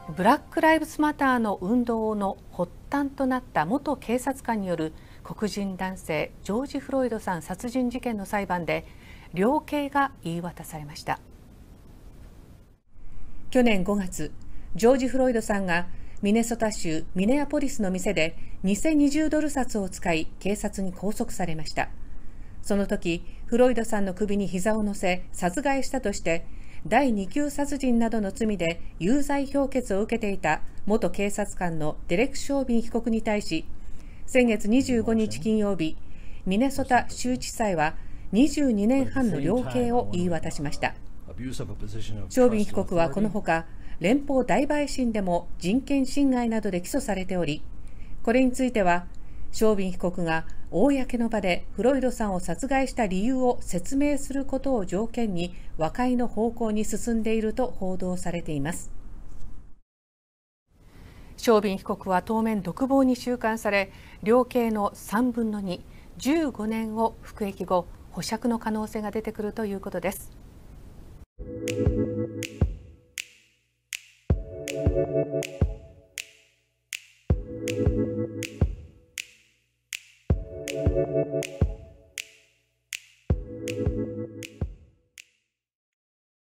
ブラック・ライブズ・マターの運動の発端となった元警察官による黒人男性ジョージ・フロイドさん殺人事件の裁判で量刑が言い渡されました。去年5月、ジョージ・フロイドさんがミネソタ州ミネアポリスの店で2020ドル札を使い警察に拘束されました。その時、フロイドさんの首に膝を乗せ殺害したとして第2級殺人などの罪で有罪評決を受けていた元警察官のデレク・ショービン被告に対し、先月25日金曜日、ミネソタ州地裁は22年半の量刑を言い渡しました。ショービン被告はこのほか、連邦大陪審でも人権侵害などで起訴されており、これについては、ショービン被告が公の場でフロイドさんを殺害した理由を説明することを条件に和解の方向に進んでいると報道されています。ショービン被告は当面独房に収監され、量刑の3分の2、15年を服役後、保釈の可能性が出てくるということです。